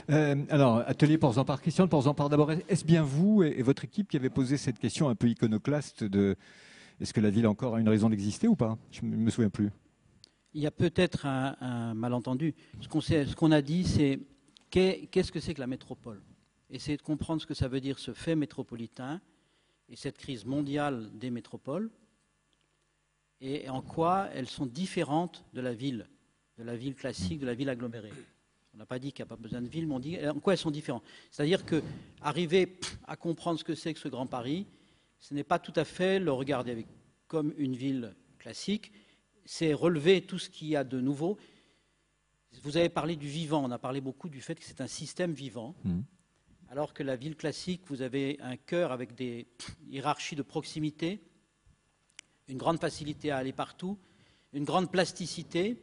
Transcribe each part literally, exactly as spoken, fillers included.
Euh, alors, atelier Ports-en-Par, Christian Ports-en-Par, d'abord, est-ce bien vous et, et votre équipe qui avez posé cette question un peu iconoclaste de est-ce que la ville encore a une raison d'exister ou pas? Je ne me souviens plus. Il y a peut-être un, un malentendu. Ce qu'on sait- ce qu'on a dit, c'est qu'est- qu'est-ce que c'est que la métropole? Essayer de comprendre ce que ça veut dire, ce fait métropolitain, et cette crise mondiale des métropoles, et en quoi elles sont différentes de la ville, de la ville classique, de la ville agglomérée. On n'a pas dit qu'il n'y a pas besoin de ville, mais on dit en quoi elles sont différentes. C'est-à-dire qu'arriver à comprendre ce que c'est que ce Grand Paris, ce n'est pas tout à fait le regarder avec, comme une ville classique, c'est relever tout ce qu'il y a de nouveau. Vous avez parlé du vivant, on a parlé beaucoup du fait que c'est un système vivant, mmh. alors que la ville classique, vous avez un cœur avec des hiérarchies de proximité, une grande facilité à aller partout, une grande plasticité,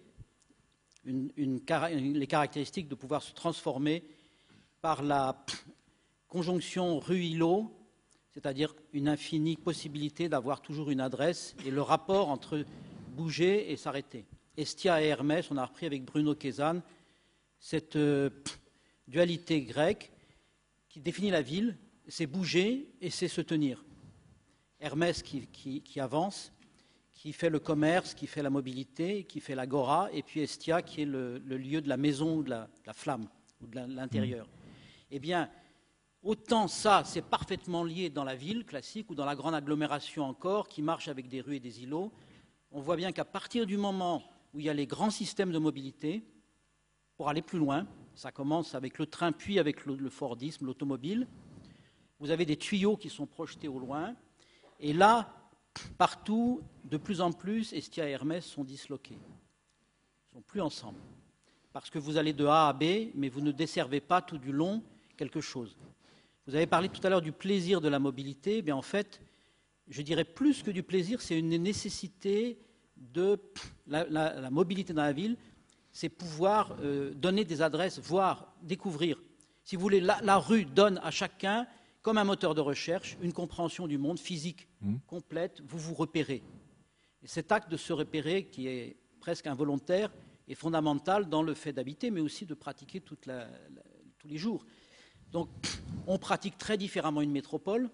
une, une, les caractéristiques de pouvoir se transformer par la conjonction rue-îlot, c'est-à-dire une infinie possibilité d'avoir toujours une adresse et le rapport entre bouger et s'arrêter. Hestia et Hermès, on a repris avec Bruno Kézanne cette euh, dualité grecque qui définit la ville, c'est bouger et c'est se tenir. Hermès qui, qui, qui avance, qui fait le commerce, qui fait la mobilité, qui fait l'agora, et puis Hestia qui est le, le lieu de la maison ou de la, de la flamme, ou de l'intérieur. Mmh. Eh bien, autant ça, c'est parfaitement lié dans la ville classique ou dans la grande agglomération encore, qui marche avec des rues et des îlots. On voit bien qu'à partir du moment où il y a les grands systèmes de mobilité, pour aller plus loin, ça commence avec le train, puis avec le, le Fordisme, l'automobile, vous avez des tuyaux qui sont projetés au loin, et là, partout, de plus en plus, Hestia et Hermès sont disloqués. Ils ne sont plus ensemble. Parce que vous allez de A à B, mais vous ne desservez pas tout du long quelque chose. Vous avez parlé tout à l'heure du plaisir de la mobilité. Eh bien, en fait, je dirais plus que du plaisir, c'est une nécessité de la, la, la mobilité dans la ville, c'est pouvoir euh, donner des adresses, voir, découvrir. Si vous voulez, la, la rue donne à chacun, comme un moteur de recherche, une compréhension du monde physique mmh. complète, vous vous repérez. Et cet acte de se repérer, qui est presque involontaire, est fondamental dans le fait d'habiter, mais aussi de pratiquer toute la, la, tous les jours. Donc, on pratique très différemment une métropole,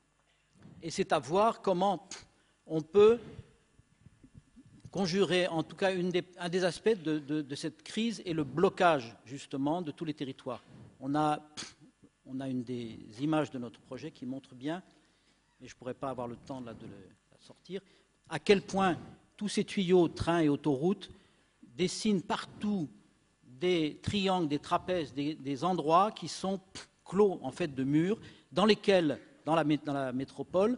et c'est à voir comment on peut conjurer, en tout cas, une des, un des aspects de, de, de cette crise est le blocage, justement, de tous les territoires. On a, on a une des images de notre projet qui montre bien, mais je ne pourrais pas avoir le temps là, de le, la sortir, à quel point tous ces tuyaux, trains et autoroutes, dessinent partout des triangles, des trapèzes, des, des endroits qui sont clos, en fait, de murs, dans lesquels, dans la, dans la métropole,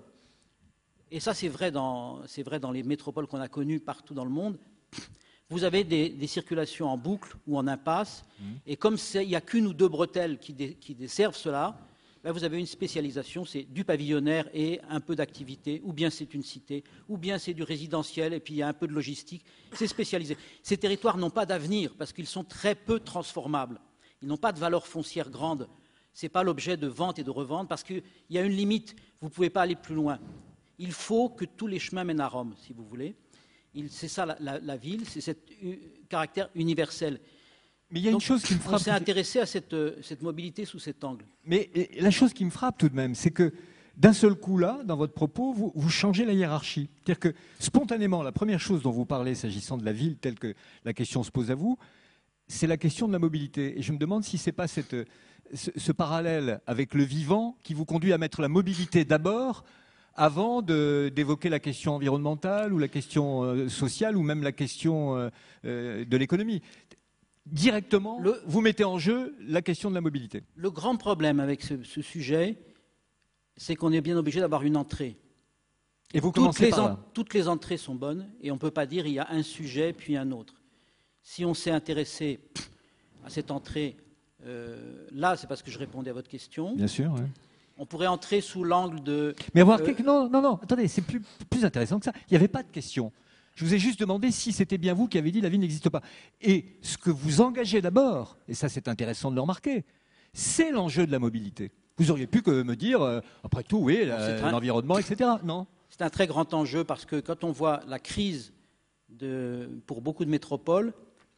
et ça c'est vrai, c'est vrai dans les métropoles qu'on a connues partout dans le monde, vous avez des, des circulations en boucle ou en impasse, mmh. et comme il n'y a qu'une ou deux bretelles qui, dé, qui desservent cela, ben vous avez une spécialisation, c'est du pavillonnaire et un peu d'activité, ou bien c'est une cité, ou bien c'est du résidentiel, et puis il y a un peu de logistique, c'est spécialisé. Ces territoires n'ont pas d'avenir, parce qu'ils sont très peu transformables, ils n'ont pas de valeur foncière grande, ce n'est pas l'objet de vente et de revente, parce qu'il y a une limite, vous ne pouvez pas aller plus loin. Il faut que tous les chemins mènent à Rome, si vous voulez. C'est ça la, la, la ville, c'est ce caractère universel. Mais il y a Donc, une chose qui me frappe. On s'est intéressé à cette, cette mobilité sous cet angle. Mais la chose qui me frappe tout de même, c'est que d'un seul coup là, dans votre propos, vous, vous changez la hiérarchie. C'est-à-dire que spontanément, la première chose dont vous parlez s'agissant de la ville, telle que la question se pose à vous, c'est la question de la mobilité. Et je me demande si ce n'est pas cette, ce, ce parallèle avec le vivant qui vous conduit à mettre la mobilité d'abord, avant d'évoquer la question environnementale ou la question euh, sociale ou même la question euh, euh, de l'économie. Directement, le, vous mettez en jeu la question de la mobilité. Le grand problème avec ce, ce sujet, c'est qu'on est bien obligé d'avoir une entrée. Et vous toutes commencez les, par en, là. Toutes les entrées sont bonnes et on ne peut pas dire il y a un sujet puis un autre. Si on s'est intéressé à cette entrée, euh, là c'est parce que je répondais à votre question. Bien sûr, oui. On pourrait entrer sous l'angle de... Mais avoir euh, quelque... Non, non, non, attendez, c'est plus, plus intéressant que ça. Il n'y avait pas de question. Je vous ai juste demandé si c'était bien vous qui avez dit la ville n'existe pas. Et ce que vous engagez d'abord, et ça c'est intéressant de le remarquer, c'est l'enjeu de la mobilité. Vous auriez pu que me dire, euh, après tout, oui, l'environnement, et cetera. Non. C'est un très grand enjeu parce que quand on voit la crise de, pour beaucoup de métropoles,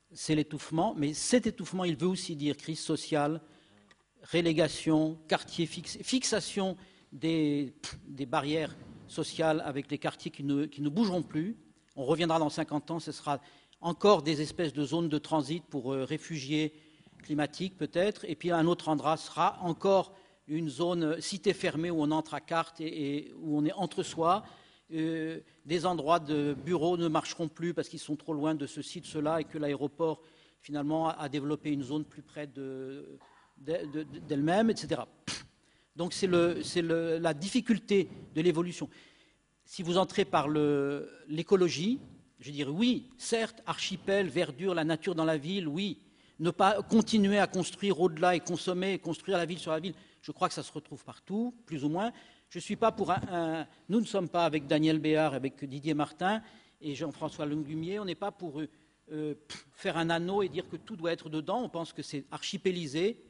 c'est l'étouffement, mais cet étouffement, il veut aussi dire crise sociale, relégation, quartier fixé, fixation des, des barrières sociales avec les quartiers qui ne, qui ne bougeront plus. On reviendra dans cinquante ans, ce sera encore des espèces de zones de transit pour euh, réfugiés climatiques peut-être, et puis un autre endroit sera encore une zone cité fermée où on entre à carte et, et où on est entre soi. Euh, des endroits de bureaux ne marcheront plus parce qu'ils sont trop loin de ceci, de cela, et que l'aéroport finalement a développé une zone plus près de, de, de, d'elle-même, et cetera. Donc c'est le, c'est le, la difficulté de l'évolution. Si vous entrez par le, l'écologie, je dirais oui, certes, archipel, verdure, la nature dans la ville, oui. Ne pas continuer à construire au-delà et consommer, et construire la ville sur la ville, je crois que ça se retrouve partout, plus ou moins. Je ne suis pas pour un, un... Nous ne sommes pas avec Daniel Béard, avec Didier Martin et Jean-François Longumier, on n'est pas pour euh, faire un anneau et dire que tout doit être dedans. On pense que c'est archipélisé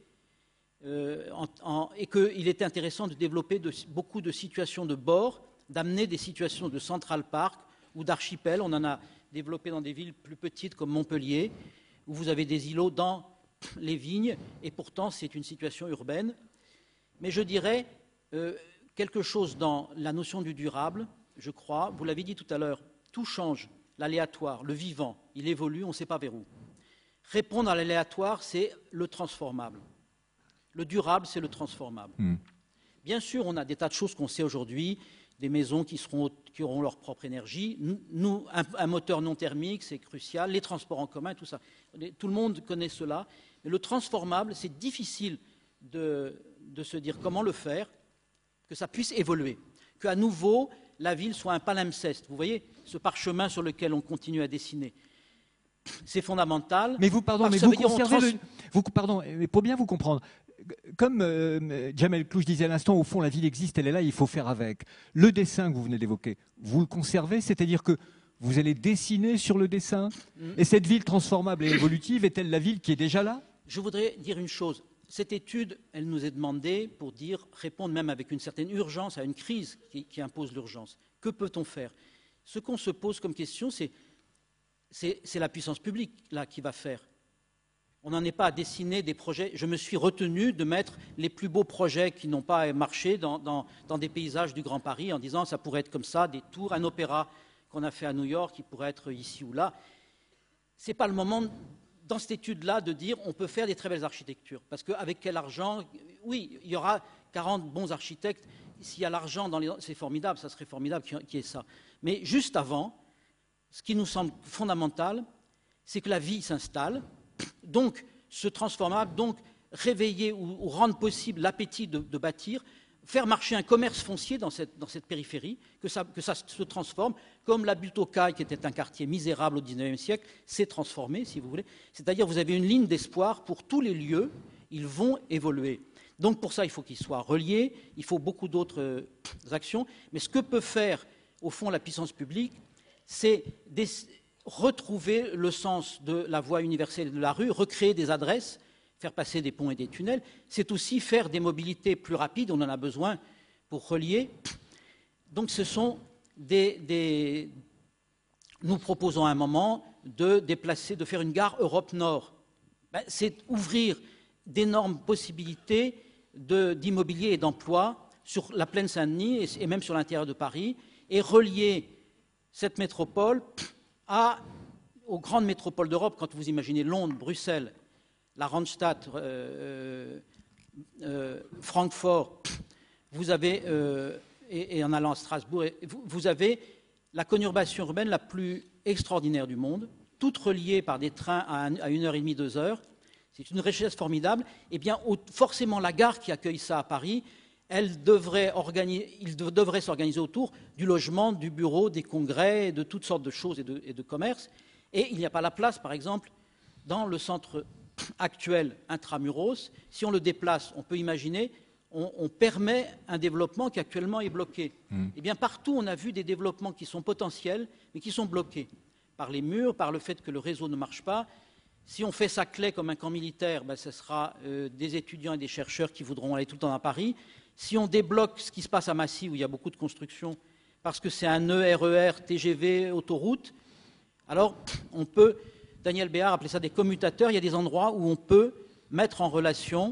euh, en, en, et qu'il est intéressant de développer de, beaucoup de situations de bord, d'amener des situations de Central Park ou d'archipel. On en a développé dans des villes plus petites comme Montpellier, où vous avez des îlots dans les vignes, et pourtant c'est une situation urbaine. Mais je dirais euh, quelque chose dans la notion du durable, je crois, vous l'avez dit tout à l'heure, tout change, l'aléatoire, le vivant, il évolue, on ne sait pas vers où. Répondre à l'aléatoire, c'est le transformable. Le durable, c'est le transformable. Mmh. Bien sûr, on a des tas de choses qu'on sait aujourd'hui, des maisons qui, seront, qui auront leur propre énergie. Nous, un, un moteur non thermique, c'est crucial. Les transports en commun, tout ça. Tout le monde connaît cela. Mais le transformable, c'est difficile de, de se dire comment le faire, que ça puisse évoluer. Qu'à nouveau, la ville soit un palimpseste. Vous voyez, ce parchemin sur lequel on continue à dessiner. C'est fondamental. Mais vous, pardon, mais vous conservez trans... le... vous, pardon, mais pour bien vous comprendre, comme euh, Jamel Clouche disait à l'instant, au fond, la ville existe, elle est là, il faut faire avec. Le dessin que vous venez d'évoquer, vous le conservez, c'est-à-dire que vous allez dessiner sur le dessin. Mmh. Et cette ville transformable et évolutive est-elle la ville qui est déjà là? Je voudrais dire une chose. Cette étude, elle nous est demandée pour dire, répondre même avec une certaine urgence à une crise qui, qui impose l'urgence. Que peut-on faire? Ce qu'on se pose comme question, c'est c'est, c'est la puissance publique là qui va faire. On n'en est pas à dessiner des projets. Je me suis retenu de mettre les plus beaux projets qui n'ont pas marché dans, dans, dans des paysages du Grand Paris en disant ça pourrait être comme ça, des tours, un opéra qu'on a fait à New York qui pourrait être ici ou là. Ce n'est pas le moment, dans cette étude-là, de dire on peut faire des très belles architectures. Parce qu'avec quel argent? Oui, il y aura quarante bons architectes. S'il y a l'argent dans les... C'est formidable, ça serait formidable qu'il y ait ça. Mais juste avant, ce qui nous semble fondamental, c'est que la vie s'installe, donc se transformable, donc réveiller ou, ou rendre possible l'appétit de, de bâtir, faire marcher un commerce foncier dans cette, dans cette périphérie, que ça, que ça se transforme, comme la butte aux Cailles, qui était un quartier misérable au dix-neuvième siècle, s'est transformé, si vous voulez. C'est-à-dire vous avez une ligne d'espoir pour tous les lieux, ils vont évoluer. Donc pour ça, il faut qu'ils soient reliés, il faut beaucoup d'autres euh, actions, mais ce que peut faire, au fond, la puissance publique, c'est des, retrouver le sens de la voie universelle de la rue, recréer des adresses, faire passer des ponts et des tunnels. C'est aussi faire des mobilités plus rapides, on en a besoin pour relier. Donc ce sont des... des nous proposons à un moment de déplacer, de faire une gare Europe-Nord. Ben, c'est ouvrir d'énormes possibilités de, d'immobilier et d'emploi sur la plaine Saint-Denis et, et même sur l'intérieur de Paris, et relier cette métropole à, aux grandes métropoles d'Europe. Quand vous imaginez Londres, Bruxelles, la Randstad, euh, euh, Francfort, vous avez, euh, et, et en allant à Strasbourg, vous, vous avez la conurbation urbaine la plus extraordinaire du monde, toute reliée par des trains à, un, à une heure et demie, deux heures. C'est une richesse formidable. Et bien, forcément, la gare qui accueille ça à Paris, elle devrait organiser, il devrait s'organiser autour du logement, du bureau, des congrès, de toutes sortes de choses et de, et de commerces. Et il n'y a pas la place, par exemple, dans le centre actuel intramuros. Si on le déplace, on peut imaginer, on, on permet un développement qui actuellement est bloqué. Mmh. Et bien partout, on a vu des développements qui sont potentiels, mais qui sont bloqués par les murs, par le fait que le réseau ne marche pas. Si on fait Saclay comme un camp militaire, ben, ce sera euh, des étudiants et des chercheurs qui voudront aller tout le temps à Paris. Si on débloque ce qui se passe à Massy, où il y a beaucoup de construction, parce que c'est un nœud R E R, T G V, autoroute, alors on peut Daniel Béard appelait ça des commutateurs. Il y a des endroits où on peut mettre en relation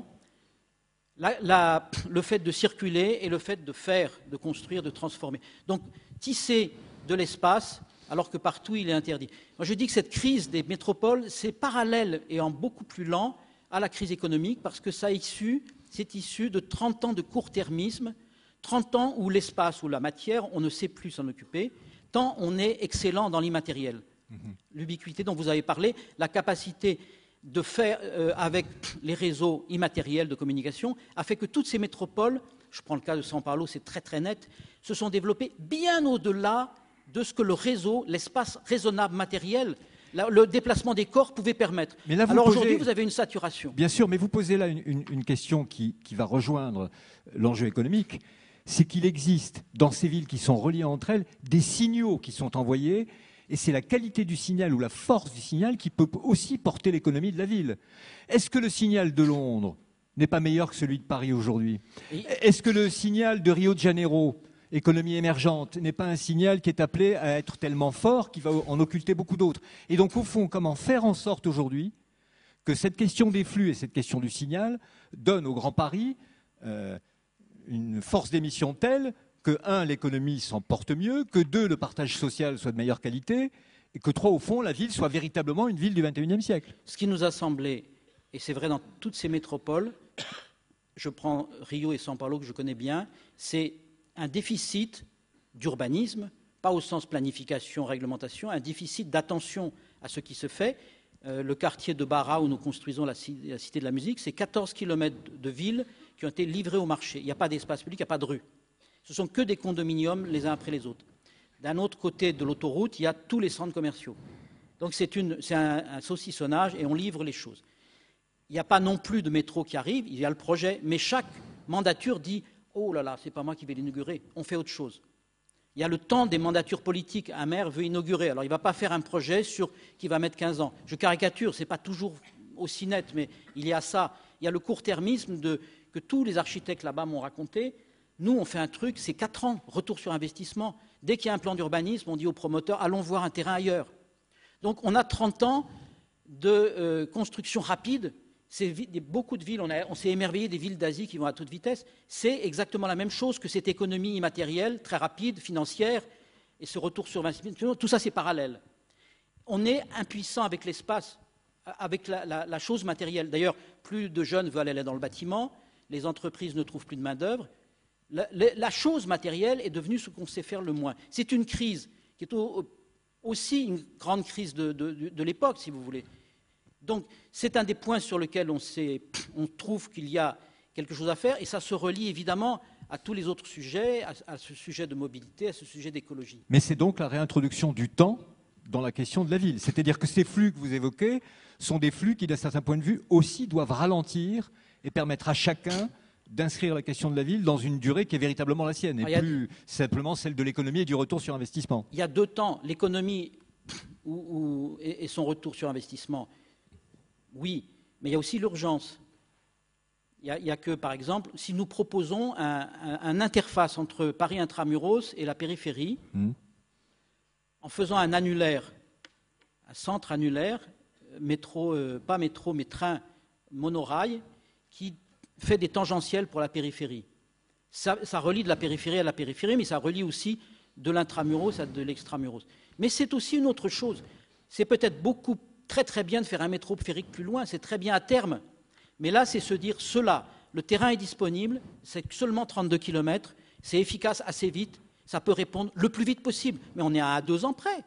la, la, le fait de circuler et le fait de faire, de construire, de transformer. Donc, tisser de l'espace, alors que partout il est interdit. Moi, je dis que cette crise des métropoles, c'est parallèle et en beaucoup plus lent à la crise économique, parce que ça issu, c'est issu de trente ans de court-termisme, trente ans où l'espace, où la matière, on ne sait plus s'en occuper, tant on est excellent dans l'immatériel. Mmh. L'ubiquité dont vous avez parlé, la capacité de faire euh, avec les réseaux immatériels de communication a fait que toutes ces métropoles, je prends le cas de São Paulo, c'est très très net, se sont développées bien au-delà de ce que le réseau, l'espace raisonnable matériel, la, le déplacement des corps pouvait permettre. Mais là, vous Alors posez... aujourd'hui, vous avez une saturation. Bien sûr, mais vous posez là une, une, une question qui, qui va rejoindre l'enjeu économique, c'est qu'il existe dans ces villes qui sont reliées entre elles des signaux qui sont envoyés, et c'est la qualité du signal ou la force du signal qui peut aussi porter l'économie de la ville. Est-ce que le signal de Londres n'est pas meilleur que celui de Paris aujourd'hui? Est-ce que le signal de Rio de Janeiro, économie émergente, n'est pas un signal qui est appelé à être tellement fort qu'il va en occulter beaucoup d'autres? Et donc, au fond, comment faire en sorte aujourd'hui que cette question des flux et cette question du signal donnent au Grand Paris euh, une force d'émission telle que, un, l'économie s'en porte mieux, que, deux, le partage social soit de meilleure qualité, et que, trois, au fond, la ville soit véritablement une ville du vingt et unième siècle. Ce qui nous a semblé, et c'est vrai dans toutes ces métropoles, je prends Rio et São Paulo que je connais bien, c'est un déficit d'urbanisme, pas au sens planification, réglementation, un déficit d'attention à ce qui se fait. Euh, le quartier de Barra où nous construisons la, la Cité de la Musique, c'est quatorze kilomètres de ville qui ont été livrés au marché. Il n'y a pas d'espace public, il n'y a pas de rue. Ce sont que des condominiums les uns après les autres. D'un autre côté de l'autoroute, il y a tous les centres commerciaux. Donc c'est, une, c'est un, un saucissonnage et on livre les choses. Il n'y a pas non plus de métro qui arrive, il y a le projet, mais chaque mandature dit « Oh là là, c'est pas moi qui vais l'inaugurer, on fait autre chose ». Il y a le temps des mandatures politiques. Un maire veut inaugurer, alors il ne va pas faire un projet sur, qui va mettre quinze ans. Je caricature, ce n'est pas toujours aussi net, mais il y a ça. Il y a le court-termisme de, que tous les architectes là-bas m'ont raconté. Nous, on fait un truc, c'est quatre ans, retour sur investissement. Dès qu'il y a un plan d'urbanisme, on dit aux promoteurs, allons voir un terrain ailleurs. Donc on a trente ans de euh, construction rapide. C'est, beaucoup de villes, on, a, on s'est émerveillé des villes d'Asie qui vont à toute vitesse. C'est exactement la même chose que cette économie immatérielle, très rapide, financière, et ce retour sur investissement. Tout ça, c'est parallèle. On est impuissant avec l'espace, avec la, la, la chose matérielle. D'ailleurs, plus de jeunes veulent aller dans le bâtiment, les entreprises ne trouvent plus de main-d'œuvre. La, la, la chose matérielle est devenue ce qu'on sait faire le moins. C'est une crise qui est au, aussi une grande crise de, de, de, de l'époque, si vous voulez. Donc, c'est un des points sur lesquels on, on trouve qu'il y a quelque chose à faire, et ça se relie évidemment à tous les autres sujets, à, à ce sujet de mobilité, à ce sujet d'écologie. Mais c'est donc la réintroduction du temps dans la question de la ville. C'est-à-dire que ces flux que vous évoquez sont des flux qui, d'un certain point de vue, aussi doivent ralentir et permettre à chacun d'inscrire la question de la ville dans une durée qui est véritablement la sienne, et ah, plus a... simplement celle de l'économie et du retour sur investissement. Il y a deux temps, l'économie ou, ou, et, et son retour sur investissement. Oui, mais il y a aussi l'urgence. Il n'y a, a que, par exemple, si nous proposons un, un, un interface entre Paris Intramuros et la périphérie, mmh. en faisant un annulaire, un centre annulaire, métro, euh, pas métro, mais train monorail, qui fait des tangentiels pour la périphérie. Ça, ça relie de la périphérie à la périphérie, mais ça relie aussi de l'intramuros à de l'extramuros. Mais c'est aussi une autre chose. C'est peut-être beaucoup très très bien de faire un métro périphérique plus loin, c'est très bien à terme. Mais là, c'est se dire, cela, le terrain est disponible, c'est seulement trente-deux kilomètres, c'est efficace assez vite, ça peut répondre le plus vite possible. Mais on est à deux ans près.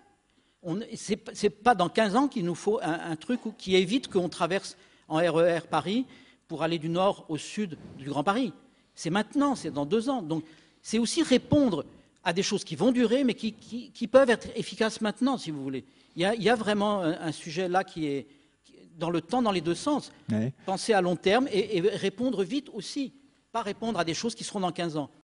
Ce n'est pas dans quinze ans qu'il nous faut un, un truc qui évite qu'on traverse en R E R Paris pour aller du nord au sud du Grand Paris. C'est maintenant, c'est dans deux ans. Donc, c'est aussi répondre à des choses qui vont durer, mais qui, qui, qui peuvent être efficaces maintenant, si vous voulez. Il y a, il y a vraiment un, un sujet là qui est dans le temps, dans les deux sens. Oui. Penser à long terme et, et répondre vite aussi. Pas répondre à des choses qui seront dans quinze ans.